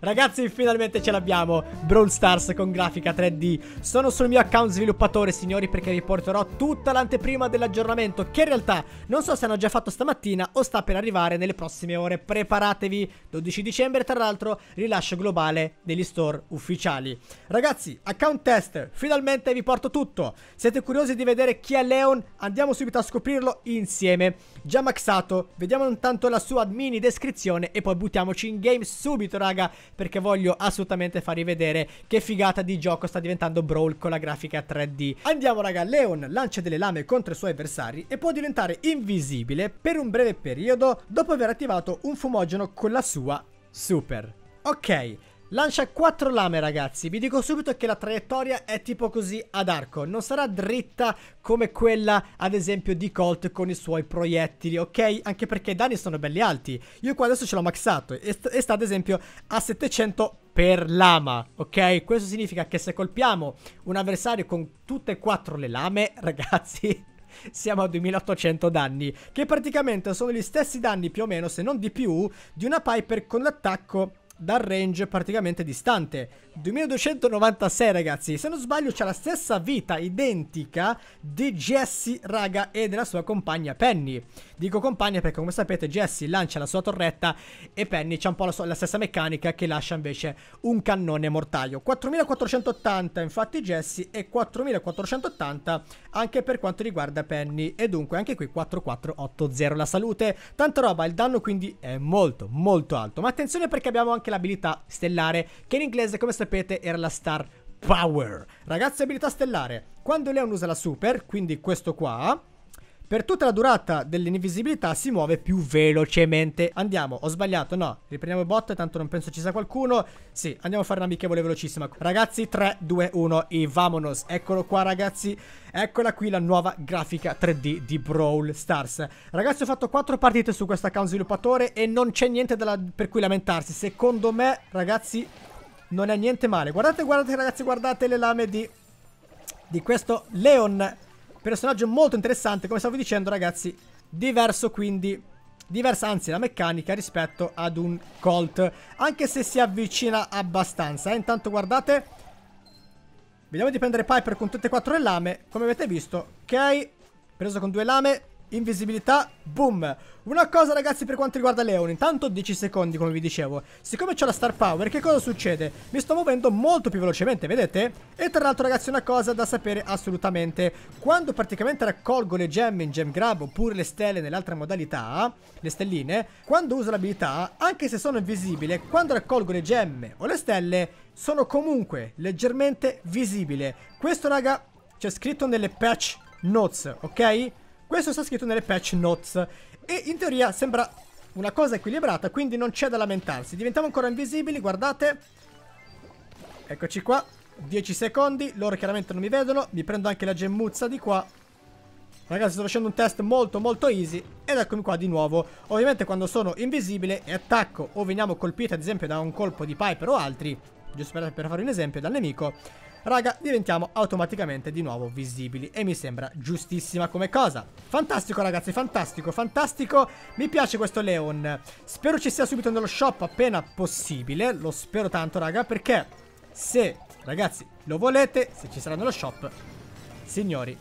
Ragazzi, finalmente ce l'abbiamo. Brawl Stars con grafica 3D. Sono sul mio account sviluppatore, signori, perché vi porterò tutta l'anteprima dell'aggiornamento, che in realtà non so se hanno già fatto stamattina o sta per arrivare nelle prossime ore. Preparatevi. 12 dicembre, tra l'altro, rilascio globale degli store ufficiali. Ragazzi, account test. Finalmente vi porto tutto. Siete curiosi di vedere chi è Leon? Andiamo subito a scoprirlo insieme. Già maxato. Vediamo intanto la sua mini descrizione e poi buttiamoci in game subito, raga, perché voglio assolutamente farvi vedere che figata di gioco sta diventando Brawl con la grafica 3D. Andiamo, raga. Leon lancia delle lame contro i suoi avversari e può diventare invisibile per un breve periodo dopo aver attivato un fumogeno con la sua super. Ok, lancia 4 lame, ragazzi. Vi dico subito che la traiettoria è tipo così ad arco. Non sarà dritta come quella, ad esempio, di Colt con i suoi proiettili, ok? Anche perché i danni sono belli alti. Io qua adesso ce l'ho maxato e sta ad esempio a 700 per lama, ok? Questo significa che se colpiamo un avversario con tutte e 4 le lame, ragazzi, siamo a 2800 danni, che praticamente sono gli stessi danni più o meno, se non di più, di una Piper con l'attacco dal range praticamente distante. 2296, ragazzi. Se non sbaglio c'ha la stessa vita identica di Jessie, raga, e della sua compagna Penny. Dico compagna perché, come sapete, Jessie lancia la sua torretta e Penny c'ha un po' la stessa meccanica, che lascia invece un cannone mortaio. 4480 infatti Jessie e 4480 anche per quanto riguarda Penny, e dunque anche qui 4480 la salute. Tanta roba, il danno quindi è molto molto alto. Ma attenzione, perché abbiamo anche l'abilità stellare, che in inglese, come sapete, era la Star Power. Ragazzi, abilità stellare: quando Leon usa la super, quindi questo qua, per tutta la durata dell'invisibilità si muove più velocemente. Andiamo, ho sbagliato, no, riprendiamo il bot, tanto non penso ci sia qualcuno. Sì, andiamo a fare una amichevole velocissima. Ragazzi, 3, 2, 1 e vamonos. Eccolo qua, ragazzi. Eccola qui la nuova grafica 3D di Brawl Stars. Ragazzi, ho fatto 4 partite su questo account sviluppatore e non c'è niente per cui lamentarsi. Secondo me, ragazzi, non è niente male. Guardate, guardate, ragazzi, guardate le lame di questo Leon. Personaggio molto interessante, come stavo dicendo, ragazzi. Diverso, quindi diversa, anzi, la meccanica rispetto ad un Colt, anche se si avvicina abbastanza. Intanto guardate, vediamo di prendere Piper con tutte e 4 le lame. Come avete visto, ok, preso con 2 lame, invisibilità, boom. Una cosa, ragazzi, per quanto riguarda Leon, intanto 10 secondi, come vi dicevo. Siccome c'ho la Star Power, che cosa succede? Mi sto muovendo molto più velocemente, vedete? E tra l'altro, ragazzi, una cosa da sapere assolutamente: quando praticamente raccolgo le gemme in Gem Grab oppure le stelle nell'altra modalità, le stelline, quando uso l'abilità, anche se sono invisibile, quando raccolgo le gemme o le stelle sono comunque leggermente visibile. Questo, raga, c'è scritto nelle patch notes, ok? Questo sta scritto nelle patch notes e in teoria sembra una cosa equilibrata, quindi non c'è da lamentarsi. Diventiamo ancora invisibili, guardate. Eccoci qua, 10 secondi, loro chiaramente non mi vedono. Mi prendo anche la gemmuzza di qua. Ragazzi, sto facendo un test molto molto easy ed eccomi qua di nuovo. Ovviamente quando sono invisibile e attacco o veniamo colpiti ad esempio da un colpo di Piper o altri, giusto per fare un esempio, dal nemico, raga, diventiamo automaticamente di nuovo visibili e mi sembra giustissima come cosa. Fantastico, ragazzi, fantastico, fantastico. Mi piace questo Leon. Spero ci sia subito nello shop appena possibile. Lo spero tanto, raga, perché se, ragazzi, lo volete, se ci sarà nello shop, signori,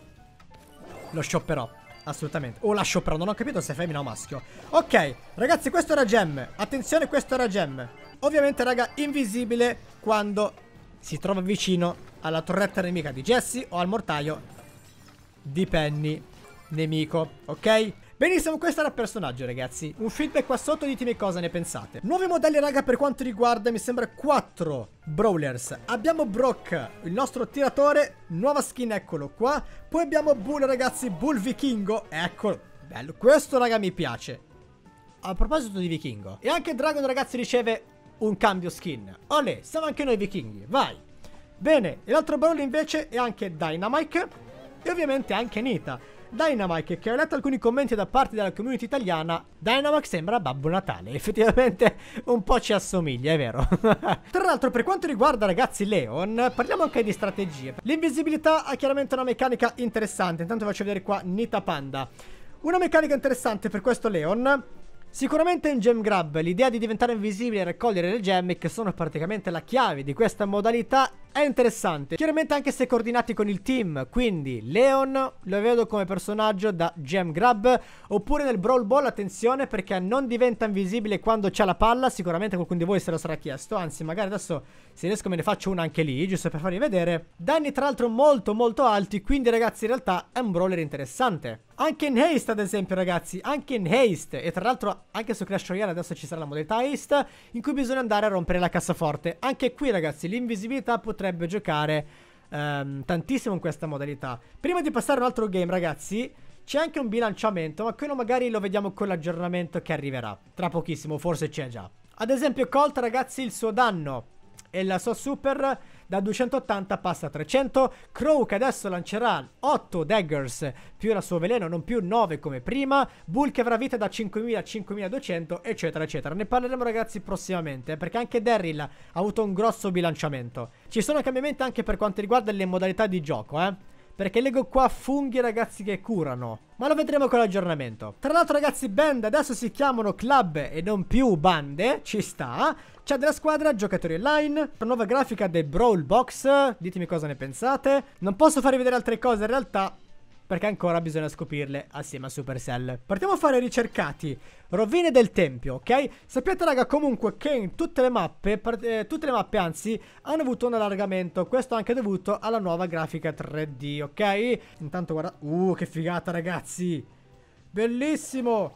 lo shopperò assolutamente. O la shopperò, non ho capito se è femmina o maschio. Ok, ragazzi, questo era Gem. Attenzione, questo era Gem. Ovviamente, raga, invisibile quando si trova vicino alla torretta nemica di Jessie o al mortaio di Penny nemico, ok? Benissimo, questo era il personaggio, ragazzi. Un feedback qua sotto, ditemi cosa ne pensate. Nuovi modelli, raga, per quanto riguarda, mi sembra, 4 brawlers. Abbiamo Brock, il nostro tiratore, nuova skin, eccolo qua. Poi abbiamo Bull, ragazzi, Bull vichingo, eccolo, bello. Questo, raga, mi piace. A proposito di vichingo, e anche Dragon, ragazzi, riceve un cambio skin. Olè, siamo anche noi vichinghi, vai. Bene, e l'altro Brawl invece è anche Dynamike e ovviamente anche Nita. Dynamike, che ho letto alcuni commenti da parte della community italiana, Dynamike sembra Babbo Natale. Effettivamente un po' ci assomiglia, è vero. Tra l'altro, per quanto riguarda, ragazzi, Leon, parliamo anche di strategie. L'invisibilità ha chiaramente una meccanica interessante. Intanto vi faccio vedere qua Nita Panda. Una meccanica interessante per questo Leon Sicuramente in Gem Grab l'idea di diventare invisibile e raccogliere le gemme, che sono praticamente la chiave di questa modalità, è interessante. Chiaramente anche se coordinati con il team, quindi Leon lo vedo come personaggio da Gem Grab, oppure nel Brawl Ball attenzione perché non diventa invisibile quando c'ha la palla, sicuramente qualcuno di voi se lo sarà chiesto, anzi magari adesso se riesco me ne faccio una anche lì, giusto per farvi vedere. Danni tra l'altro molto molto alti, quindi ragazzi in realtà è un brawler interessante. Anche in Haste ad esempio ragazzi, anche in Haste, e tra l'altro anche su Clash Royale adesso ci sarà la modalità Haste in cui bisogna andare a rompere la cassaforte. Anche qui ragazzi l'invisibilità potrebbe giocare tantissimo in questa modalità. Prima di passare a un altro game ragazzi, c'è anche un bilanciamento, ma quello magari lo vediamo con l'aggiornamento che arriverà tra pochissimo, forse c'è già. Ad esempio Colt ragazzi, il suo danno e la sua super da 280 passa a 300. Crow che adesso lancerà 8 daggers più la sua veleno, non più 9 come prima. Bull che avrà vita da 5000 a 5200 eccetera eccetera. Ne parleremo ragazzi prossimamente, perché anche Daryl ha avuto un grosso bilanciamento. Ci sono cambiamenti anche per quanto riguarda le modalità di gioco, perché leggo qua funghi ragazzi che curano, ma lo vedremo con l'aggiornamento. Tra l'altro ragazzi band adesso si chiamano club e non più bande, ci sta. C'è della squadra, giocatori online, una nuova grafica del Brawl Box, ditemi cosa ne pensate. Non posso farvi vedere altre cose in realtà, perché ancora bisogna scoprirle assieme a Supercell. Partiamo a fare ricercati. Rovine del tempio, ok? Sappiate raga comunque che in tutte le mappe anzi hanno avuto un allargamento. Questo anche dovuto alla nuova grafica 3D, ok? Intanto guarda, che figata ragazzi. Bellissimo.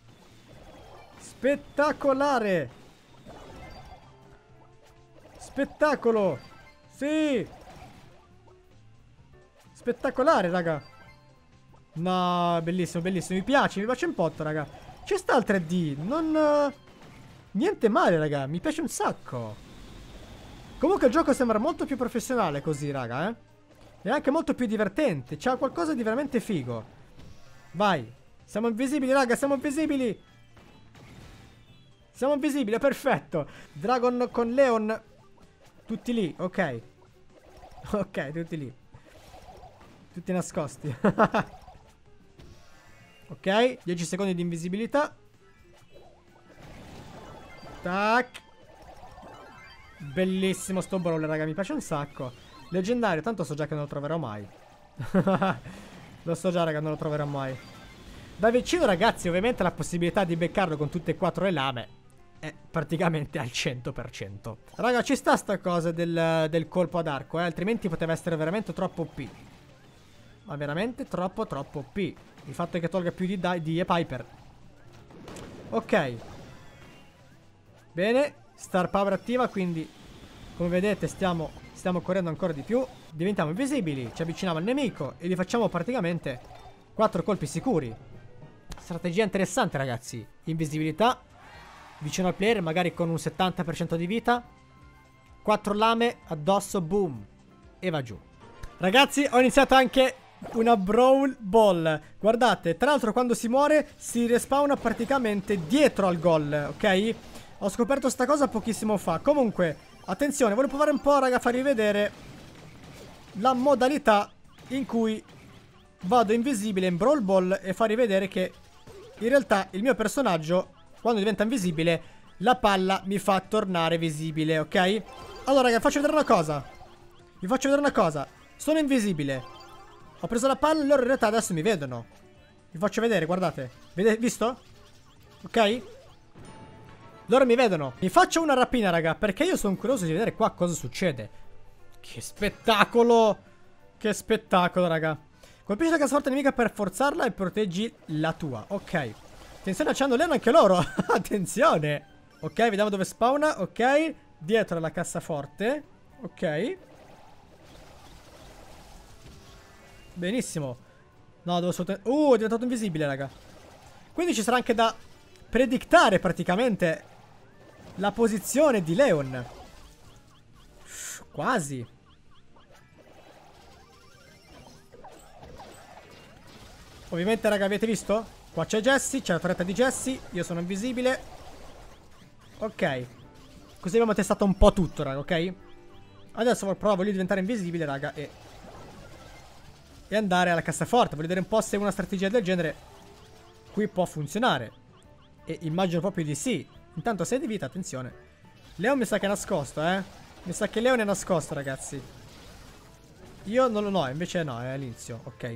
Spettacolare. Spettacolo. Sì. Spettacolare raga. No, bellissimo, bellissimo. Mi piace un po', raga. Ci sta il 3D. Non... niente male, raga. Mi piace un sacco. Comunque il gioco sembra molto più professionale così, raga, E anche molto più divertente. C'ha qualcosa di veramente figo. Vai. Siamo invisibili, raga. Siamo invisibili. Siamo invisibili, è perfetto. Dragon con Leon. Tutti lì, ok. Ok, tutti lì. Tutti nascosti. Ok, 10 secondi di invisibilità. Tac. Bellissimo sto brawler, raga, mi piace un sacco. Leggendario, tanto so già che non lo troverò mai. Lo so già, raga, non lo troverò mai. Da vicino, ragazzi, ovviamente la possibilità di beccarlo con tutte e 4 le lame è praticamente al 100%. Raga, ci sta sta cosa del colpo ad arco, altrimenti poteva essere veramente troppo OP. Ma veramente troppo OP. Il fatto è che tolga più di Piper. Ok. Bene. Star power attiva, quindi come vedete stiamo correndo ancora di più. Diventiamo invisibili, ci avviciniamo al nemico e gli facciamo praticamente 4 colpi sicuri. Strategia interessante ragazzi. Invisibilità, vicino al player, magari con un 70% di vita. 4 lame addosso, boom. E va giù. Ragazzi, ho iniziato anche una Brawl Ball. Guardate, tra l'altro quando si muore si respawna praticamente dietro al gol, ok? Ho scoperto sta cosa pochissimo fa. Comunque, attenzione, voglio provare un po', raga, a farvi vedere la modalità in cui vado invisibile in Brawl Ball e farvi vedere che in realtà il mio personaggio, quando diventa invisibile, la palla mi fa tornare visibile, ok? Allora, raga, faccio vedere una cosa. Vi faccio vedere una cosa. Sono invisibile. Ho preso la palla e loro in realtà adesso mi vedono. Vi faccio vedere, guardate. Visto? Ok? Loro mi vedono. Mi faccio una rapina, raga, perché io sono curioso di vedere qua cosa succede. Che spettacolo. Che spettacolo, raga. Colpisci la cassaforte nemica per forzarla e proteggi la tua. Ok. Attenzione, c'hanno Leon anche loro. Attenzione. Ok, vediamo dove spawna. Ok. Dietro la cassaforte. Ok. Benissimo. No, devo assolutamente... è diventato invisibile, raga. Quindi ci sarà anche da predictare praticamente la posizione di Leon. Quasi. Ovviamente, raga, avete visto? Qua c'è Jessie, c'è la torretta di Jessie. Io sono invisibile. Ok. Così abbiamo testato un po' tutto, raga, ok? Adesso provo io a diventare invisibile, raga, e andare alla cassaforte. Voglio vedere un po' se una strategia del genere qui può funzionare. E immagino proprio di sì. Intanto 6 di vita, attenzione. Leon mi sa che è nascosto, Mi sa che Leon è nascosto, ragazzi. Io non lo no, invece no, è all'inizio, ok.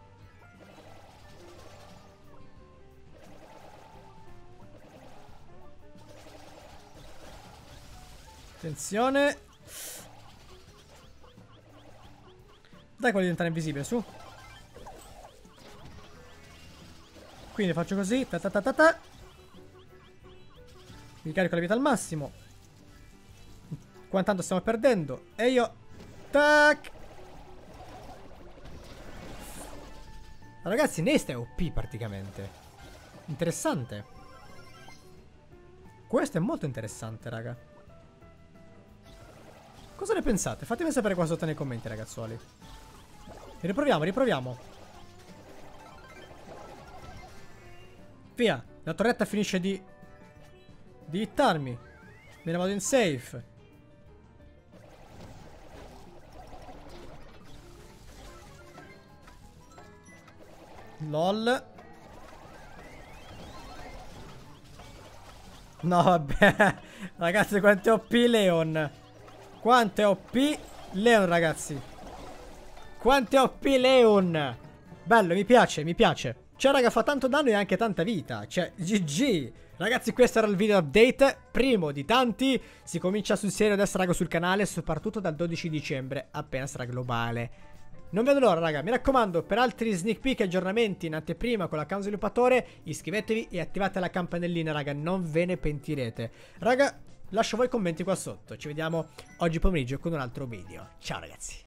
Attenzione. Dai quello di diventare invisibile, su. Quindi faccio così. Ta ta ta ta ta. Mi carico la vita al massimo. Qua tanto stiamo perdendo. E io... Tac. Ragazzi, Nesta è OP praticamente. Interessante. Questo è molto interessante, raga. Cosa ne pensate? Fatemi sapere qua sotto nei commenti, ragazzuoli. Riproviamo, riproviamo. Via. La torretta finisce di hittarmi. Me ne vado in safe. LOL. No, vabbè. Ragazzi, quanto è OP Leon. Quanto è OP Leon, ragazzi. Quanto è OP Leon. Bello, mi piace, mi piace. Cioè, raga, fa tanto danno e anche tanta vita. Cioè, GG. Ragazzi, questo era il video update. Primo di tanti. Si comincia sul serio adesso, raga, sul canale. Soprattutto dal 12 dicembre, appena sarà globale. Non vedo l'ora, raga. Mi raccomando, per altri sneak peek e aggiornamenti in anteprima con l'account sviluppatore, iscrivetevi e attivate la campanellina, raga. Non ve ne pentirete. Raga, lascio voi commenti qua sotto. Ci vediamo oggi pomeriggio con un altro video. Ciao, ragazzi.